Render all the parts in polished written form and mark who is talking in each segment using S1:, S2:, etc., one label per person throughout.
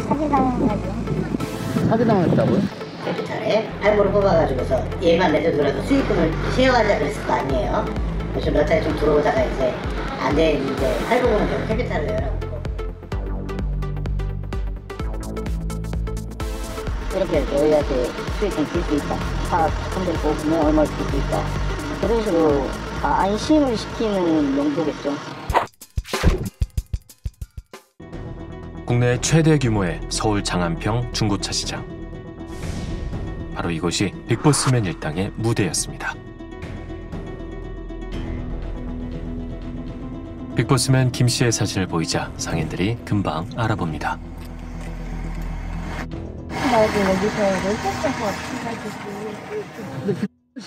S1: 사기당해가지고.
S2: 사기당했다고요?
S3: 캐피탈에 할부를 뽑아가지고서 얘만 내줘더라도 수익금을 쉐어하자 그랬을 거 아니에요. 좀 몇 달 좀 들어오다가 이제 안 되는데 할부금은 결국 캐피탈을 내라고.
S1: 이렇게 저희한테 수익금 줄 수 있다. 사업 손들 뽑으면 얼마 줄 수 있다. 그런 식으로 안심을 시키는 용도겠죠.
S4: 국내 최대 규모의 서울 장안평 중고차 시장. 바로 이곳이 빅보스맨 일당의 무대였습니다. 빅보스맨 김 씨의 사진을 보이자 상인들이 금방 알아봅니다.
S1: 나도 여기서
S2: 근데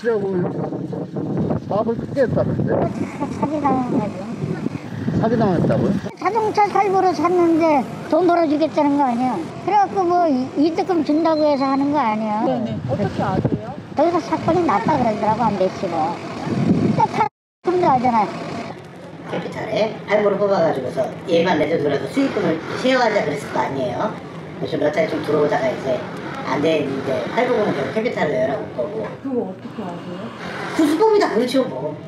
S2: 빅보스라고 사업을 크게 했다는데?
S1: 사기당해가지고.
S2: 사기당했다고요?
S1: 자동차 할부로 샀는데 돈 벌어주겠다는 거 아니야. 그래갖고 뭐 이득금 준다고 해서 하는 거 아니야.
S5: 네네. 어떻게 아세요?
S1: 거기서 사건이 났다 그러더라고, 안 됐지고. 근데 하잖아요.
S3: 캐피탈에 할부를 뽑아가지고서 얘만 내줘더라도 수익금을 쉐어하자 그랬을 거 아니에요. 좀 몇 달 좀 들어오다가 이제 안 되는데 할부금은 결국 캐피탈을 내라고 거고.
S5: 그거 어떻게 아세요?
S3: 그 수법이 다 그렇죠 뭐.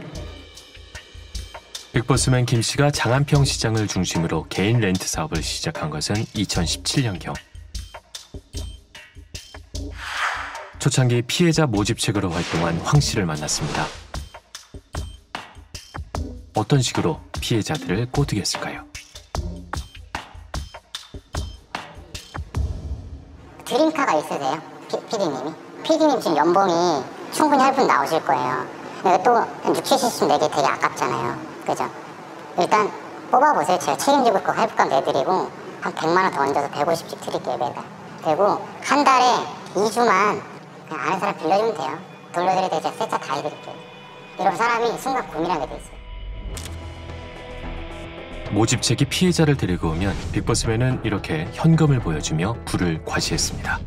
S4: 빅보스맨 김 씨가 장안평 시장을 중심으로 개인 렌트 사업을 시작한 것은 2017년경. 초창기 피해자 모집책으로 활동한 황 씨를 만났습니다. 어떤 식으로 피해자들을 꼬드겼을까요?
S6: 드림카가 있으세요? 피디님이? 피디님 지금 연봉이 충분히 할 분 나오실 거예요. 근데 또 60, 70씩 내기 되게 아깝잖아요. 그죠? 일단 뽑아보세요. 제가 책임지고 있고 할부값 내드리고 한 100만 원 더 얹어서 150씩 드릴게요, 매달. 그리고 한 달에 2주만 그냥 아는 사람 빌려주면 돼요. 돌려드릴 때 제가 세차 다 해드릴게요. 이런 사람이 순간 고민하게 돼 있어요.
S4: 모집책이 피해자를 데리고 오면 빅보스맨은 이렇게 현금을 보여주며 부를 과시했습니다.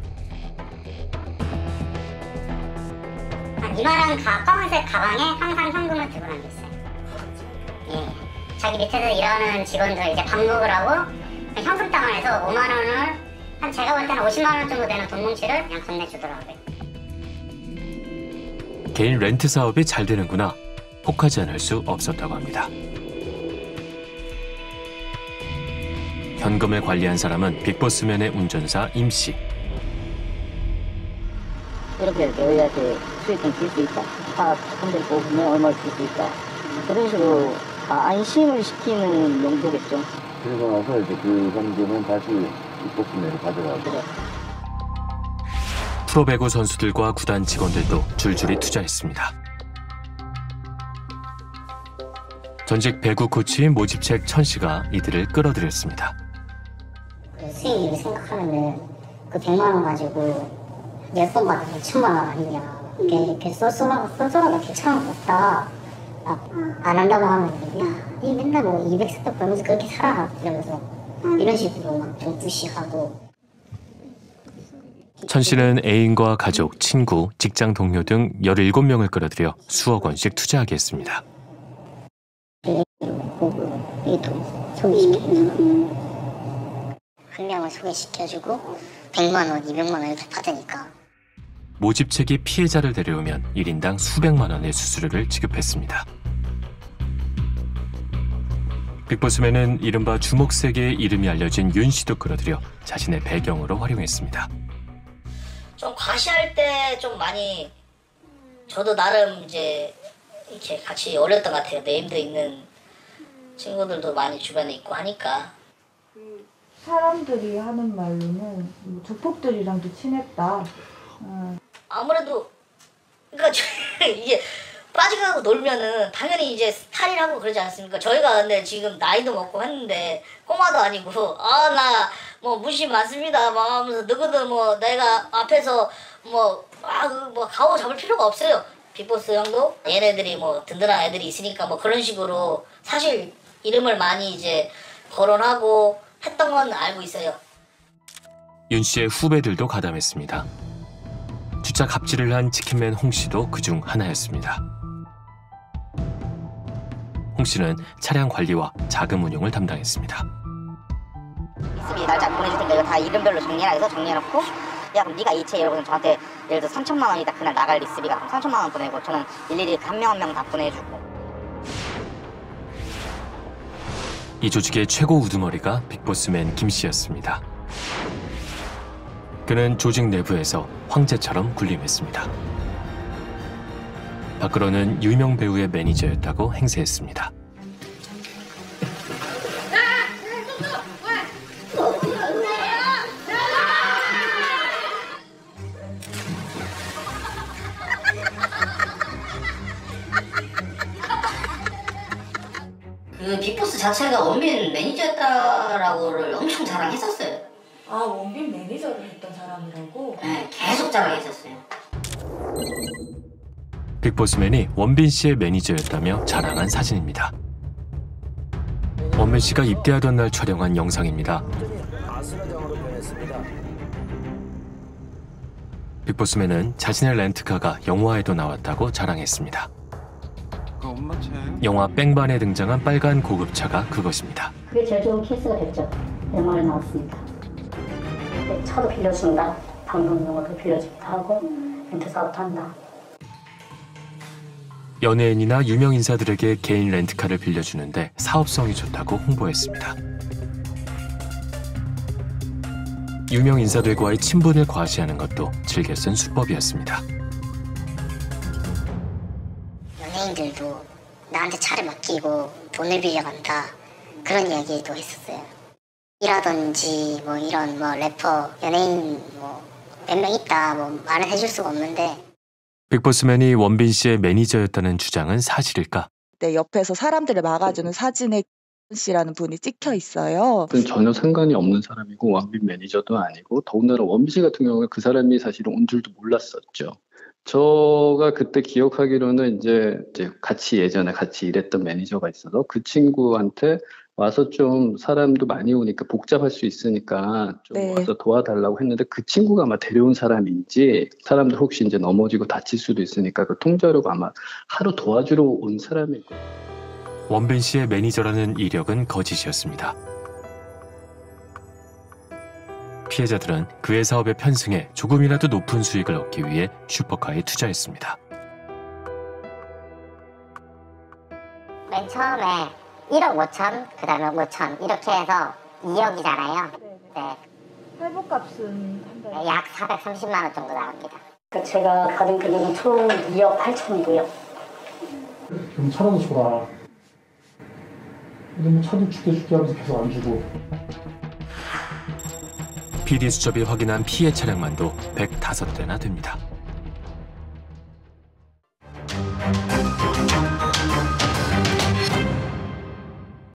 S6: 이만한 검은색 가방에 항상 현금을 들고 다녔어요. 예. 자기 밑에서 일하는 직원들 이제 밥 먹으라고 현금당을 해서 5만 원을 한 제가 볼 때는 50만 원 정도 되는 돈 뭉치를 그냥 건네주더라고요.
S4: 개인 렌트 사업이 잘 되는구나 혹하지 않을 수 없었다고 합니다. 현금을 관리한 사람은 빅보스맨의 운전사 임 씨.
S1: 이렇게 저희한테 수익금 줄 수 있다. 사업 손들 뽑으면 얼마 줄 수 있다. 그런 식으로 안심을 시키는 용도겠죠.
S2: 그러고 나서 이제 그 현금은 다시 빅보스맨으로 가져가고.
S1: 그래.
S4: 프로배구 선수들과 구단 직원들도 줄줄이 투자했습니다. 전직 배구 코치인 모집책 천 씨가 이들을 끌어들였습니다.
S6: 수익을 생각하면은 그 100만 원 가지고 10번 받으면 1000만 원 아니냐. 이렇게 쏠쏠하게 괜찮은 거 없다. 안 한다고 하면 야, 이 맨날 뭐 200, 300 벌면서 그렇게 살아. 이러면서 이런 식으로 막 좀 무시하고.
S4: 천 씨는 애인과 가족, 친구, 직장 동료 등 17명을 끌어들여 수억 원씩 투자하게 했습니다.
S6: 한 명을 소개시켜주고 100만 원, 200만 원 이렇게 받으니까.
S4: 모집책이 피해자를 데려오면 1인당 수백만 원의 수수료를 지급했습니다. 빅보스맨은 이른바 주목세계의 이름이 알려진 윤 씨도 끌어들여 자신의 배경으로 활용했습니다.
S3: 좀 과시할 때 좀 많이 저도 나름 이제 이렇게 같이 어렸던 것 같아요. 네임드 있는 친구들도 많이 주변에 있고 하니까.
S5: 사람들이 하는 말로는 뭐 조폭들이랑도 친했다.
S3: 아무래도 그러니까 이게 빠져가고 놀면은 당연히 이제 스타일하고 그러지 않습니까? 저희가 근데 지금 나이도 먹고 했는데 꼬마도 아니고 나 뭐 무시 많습니다 막 하면서 누구든 뭐 내가 앞에서 뭐 가오 잡을 필요가 없어요. 빅보스 형도 얘네들이 뭐 든든한 애들이 있으니까 뭐 그런 식으로 사실 이름을 많이 이제 거론하고 했던 건 알고 있어요.
S4: 윤 씨의 후배들도 가담했습니다. 주차 갑질을 한 치킨맨 홍 씨도 그중 하나였습니다. 홍 씨는 차량 관리와 자금 운용을 담당했습니다.
S7: 리스비 날짜 보내줄 테니까 이거 다 이름별로 정리해라 해서 정리해놓고 야 그럼 네가 이체 이러고서 저한테 예를 들어 3천만 원이다 그날 나갈 리스비가 그럼 3천만 원 보내고 저는 일일이 한 명 한 명 다 보내주고.
S4: 이 조직의 최고 우두머리가 빅보스맨 김 씨였습니다. 그는 조직 내부에서 황제처럼 군림했습니다. 밖으로는 유명 배우의 매니저였다고 행세했습니다.
S3: 그 빅보스 자체가 원빈 매니저였다라고를 엄청 자랑했었어요.
S5: 아, 원빈 매니저를 했던 사람이라고?
S3: 네, 계속 자랑했었어요.
S4: 빅보스맨이 원빈 씨의 매니저였다며 자랑한 사진입니다. 원빈 씨가 입대하던 날 촬영한 영상입니다. 빅보스맨은 자신의 렌트카가 영화에도 나왔다고 자랑했습니다. 영화 뺑반에 등장한 빨간 고급차가 그것입니다.
S1: 그게 제일 좋은 케이스가 됐죠. 영화에 나왔으니까. 차도 빌려준다. 방송용어도 빌려주기도 하고 렌트 사업도 한다.
S4: 연예인이나 유명 인사들에게 개인 렌트카를 빌려주는데 사업성이 좋다고 홍보했습니다. 유명 인사들과의 친분을 과시하는 것도 즐겨 쓴 수법이었습니다.
S6: 연예인들도 나한테 차를 맡기고 돈을 빌려간다 그런 이야기도 했었어요. 이라든지 뭐 이런 뭐 래퍼 연예인 뭐 몇 명 있다 뭐 말은 해줄 수가 없는데.
S4: 빅보스맨이 원빈 씨의 매니저였다는 주장은 사실일까?
S8: 네, 옆에서 사람들을 막아주는 사진에 씨라는 분이 찍혀 있어요.
S9: 전혀 상관이 없는 사람이고 원빈 매니저도 아니고 더군다나 원빈 씨 같은 경우는 그 사람이 사실은 온 줄도 몰랐었죠. 제가 그때 기억하기로는 이제 예전에 같이 일했던 매니저가 있어서 그 친구한테 와서 좀 사람도 많이 오니까 복잡할 수 있으니까 좀
S8: 네.
S9: 와서 도와달라고 했는데 그 친구가 아마 데려온 사람인지 사람들 혹시 이제 넘어지고 다칠 수도 있으니까 그 통제하려고 아마 하루 도와주러 온 사람일 거예요.
S4: 원빈 씨의 매니저라는 이력은 거짓이었습니다. 피해자들은 그의 사업에 편승해 조금이라도 높은 수익을 얻기 위해 슈퍼카에 투자했습니다.
S6: 맨 처음에 1억 5천, 그 다음에 5천 이렇게 해서 2억이잖아요. 네.
S5: 회복값은 한 달에
S6: 약 430만 원 정도 나갑니다.
S1: 제가 받은 금액은 총 2억 8천이고요.
S10: 그럼 차라도 줘라. 근데 뭐 차도 줄게 하면서 계속 안 주고.
S4: PD수첩이 확인한 피해 차량만도 105대나 됩니다.